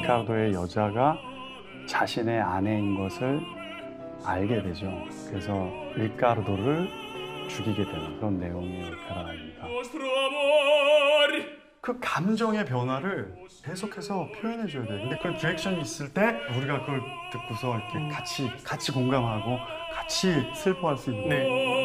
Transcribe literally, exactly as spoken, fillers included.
리카르도의 여자가 자신의 아내인 것을 알게 되죠. 그래서 리카르도를 죽이게 되는 그런 내용의 오페라입니다. 그 감정의 변화를 계속해서 표현해줘야 돼요. 근데 그 디렉션이 있을 때 우리가 그걸 듣고서 이렇게 같이 같이 공감하고 같이 슬퍼할 수 있는. 네.